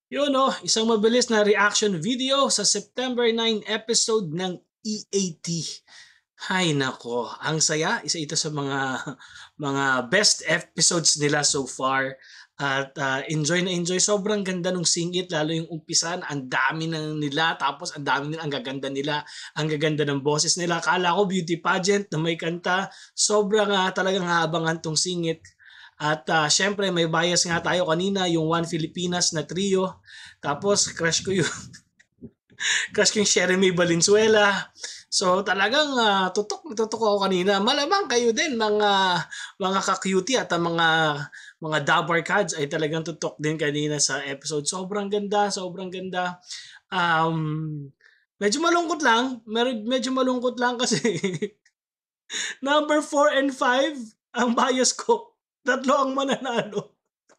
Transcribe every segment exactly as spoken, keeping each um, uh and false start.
Yun 'no, isang mabilis na reaction video sa September nine episode ng E A T. Hay nako, ang saya. Isa ito sa mga mga best episodes nila so far at, ah, enjoy na enjoy. Sobrang ganda nung singit lalo yung umpisa, ang dami ng nila tapos ang dami nila, ang gaganda nila, ang gaganda ng boses nila. Akala ko beauty pageant na may kanta. Sobrang, ah, talagang aabangan 'tong singit at, ah, siyempre may bias nga tayo kanina yung One Filipinas na trio. Tapos crush ko yung crush ko yung Sherry May Valenzuela. So talagang ah, tutok na tutok ako kanina. Malamang kayo din mga mga ka-cutie at ang mga mga Dabar Cards ay talagang tutok din kanina sa episode. Sobrang ganda, sobrang ganda. Um, medyo malungkot lang, mer- medyo malungkot lang kasi number four and five ang bias ko. Tatlo ang mananalo.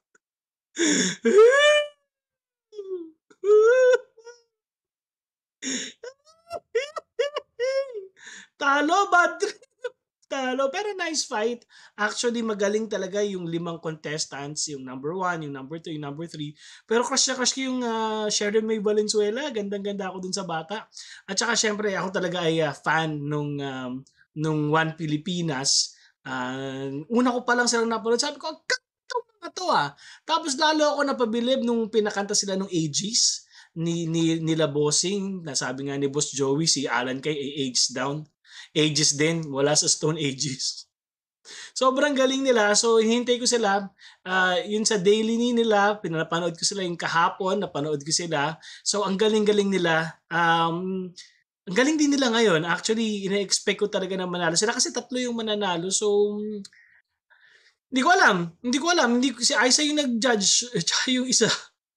Talo, bad trip. Talo, pero nice fight. Actually, magaling talaga yung limang contestants, yung number one, yung number two, yung number three. Pero crush na crush ko yung ah, Sharon May Valenzuela. Gandang-ganda ako dun sa bata. At saka syempre, ako talaga ay ah, fan nung, um, nung One Pilipinas. Ah, una ko pa lang silang napanood. Sabi ko, ang ganda mga to ah. Tapos lalo ako napabilib nung pinakanta sila nung Aegis ni, ni nila Bossing, na sabi nga ni Boss Joey, si Alan Kay ay age down. Ages din, wala sa Stone Ages. Sobrang galing nila. So, hinihintay ko sila. Ah, yun sa daily ni nila, pinapanood ko sila yung kahapon, napanood ko sila. So, ang galing-galing nila. Um, ang galing din nila ngayon. Actually, ina-expect ko talaga na manalo sila kasi tatlo yung mananalo. So, hindi ko alam. Hindi ko alam. Hindi ko, si Aiza yung nag-judge. Tsaka yung isa.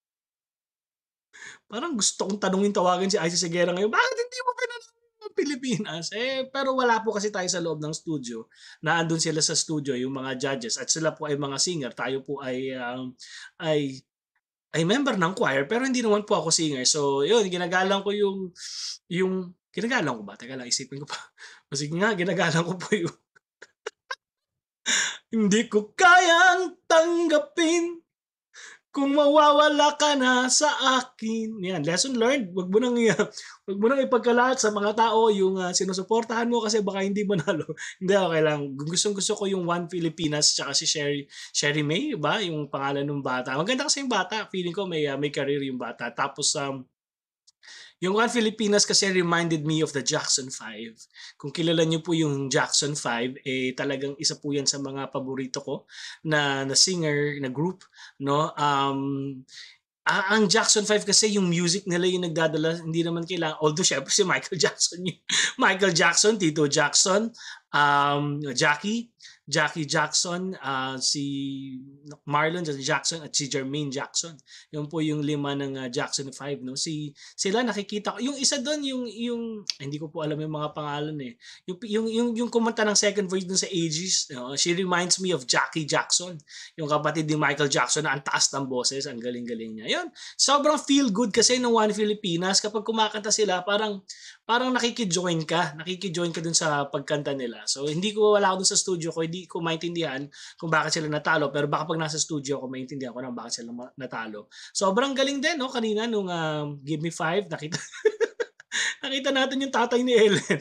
Parang gusto kong tanungin, tawagin si Aiza Seguera ngayon, bakit hindi mo pinanood ng Pilipinas? Eh, pero wala po kasi tayo sa loob ng studio. Naandun sila sa studio, yung mga judges, at sila po ay mga singer. Tayo po ay, um, ay, ay member ng choir, pero hindi naman po ako singer. So, yun, ginagalang ko yung, yung, ginagalang ko ba? Teka lang, isipin ko pa. O sige nga, ginagalang ko po yung, hindi ko kayang tanggapin kung mawawala ka na sa akin. Yan, lesson learned. Wag mo nang i- wag mo nang ipagkalat sa mga tao yung ah, sinusuportahan mo kasi baka hindi manalo. Hindi, okay lang. Gustong gusto ko yung One Filipinas tsaka si Sherry Sherry May, ba? Yung pangalan ng bata. Maganda kasi yung bata. Feeling ko may ah, may career yung bata. Tapos um yung One Filipinas kasi reminded me of the Jackson Five. Kung kilala niyo po yung Jackson Five, eh talagang isa po yan sa mga paborito ko na, na singer, na group. No? Um, Ah, ang Jackson Five kasi yung music nila yung nagdadala, hindi naman kailangan, although syempre si Michael Jackson yun. Michael Jackson, Tito Jackson, um, Jackie, Jackie Jackson, ah, si Marlon Jackson at si Jermaine Jackson. Yun po yung lima ng ah, Jackson Five, no? Si sila nakikita ko. Yung isa doon yung yung ay, hindi ko po alam yung mga pangalan eh. Yung yung yung, yung kumanta ng second voice dun sa Aegis, no? She reminds me of Jackie Jackson, yung kapatid ni Michael Jackson na ang taas ng boses, ang galing-galing niya. Yun, sobrang feel good kasi ng One Filipinas kapag kumakanta sila, parang parang nakiki-join ka, nakiki-join ka dun sa pagkanta nila. So hindi ko, wala ako dun sa studio ko, hindi ko maintindihan kung bakit sila natalo, pero baka pag nasa studio ako maintindihan ko na bakit sila natalo. Sobrang galing din no kanina nung um, Give Me Five, nakita nakita natin yung tatay ni Ellen.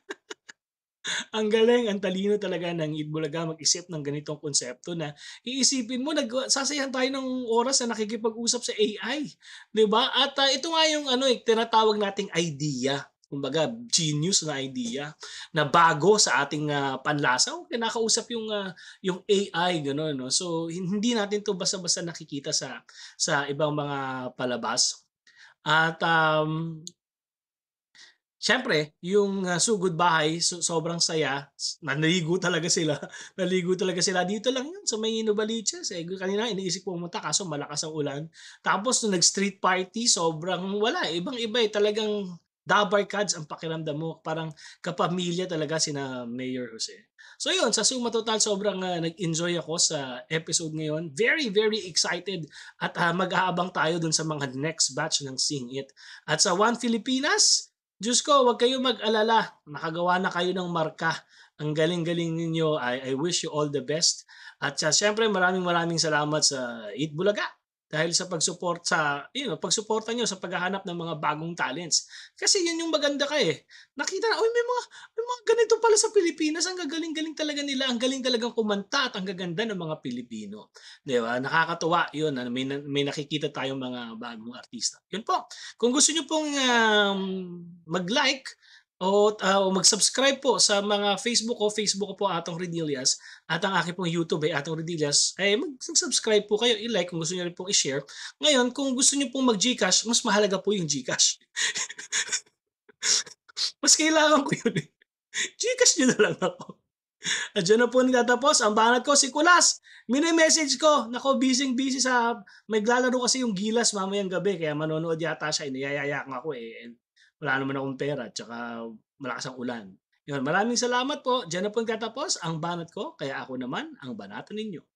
Ang galing, ang talino talaga ng Itbulaga mag-isip ng ganitong konsepto na iisipin mo nag sasayahan tayo ng oras na nakikipag-usap sa A I, 'di ba? At, ah, ito nga yung ano, eh, tinatawag nating idea, kumbaga genius na idea na bago sa ating, ah, panlasa. Oh, kinakausap yung, ah, yung A I gano'n 'no. So hindi natin 'to basta-basta nakikita sa sa ibang mga palabas at, um siyempre, yung, ah, Sugod Bahay so sobrang saya, s naligo talaga sila, naligo talaga sila. Dito lang yun sa may Novaliches, eh, kanina iniisip ko pumunta kaso malakas ang ulan. Tapos nung nag-street party sobrang wala, eh, ibang-iba, eh, talagang dabar kads ang pakiramdam mo, parang kapamilya talaga sina Mayor Jose. So yun, sa suma total sobrang, ah, nag-enjoy ako sa episode ngayon. Very, very excited at, ah, mag-aabang tayo dun sa mga next batch ng Sing It. At sa One Filipinas, Diyos ko, huwag kayong mag-alala. Nakagawa na kayo ng marka. Ang galing-galing ninyo. I, I wish you all the best. At uh, syempre, maraming maraming salamat sa Eat Bulaga. dahil sa pag-support sa you know, pagsuporta niyo sa paghahanap ng mga bagong talents. Kasi yun yung maganda ka, eh, nakita na, "Uy, may mga may mga ganito pala sa Pilipinas, ang gagaling-galing talaga nila, ang galing talagang kumanta at ang gaganda ng mga Pilipino." 'Di ba? Nakakatuwa yun na may na may nakikita tayong mga bagong artista. Yun po, kung gusto niyo pong, um, mag-like o, ah, o mag-subscribe po sa mga Facebook ko, Facebook ko po Atong Redillas at ang aking pong YouTube ay Atong Redillas, eh, mag subscribe po kayo, i-like kung gusto niyo rin pong i-share. Ngayon kung gusto niyo pong mag-GCash, mas mahalaga po yung GCash. Mas kailangan ko yun, eh. GCash niyo na lang ako. At diyan na po nagtatapos ang banat ko, si Kulas. Mini-message ko, naku busyng-busy sa maglalaro kasi yung Gilas mamayang gabi kaya manonood yata siya, eh, niyayaya ko ako, eh, wala naman akong pera tsaka malakas ang ulan. Yun, maraming salamat po. Diyan na po nagtatapos ang banat ko, kaya ako naman ang banatan ninyo.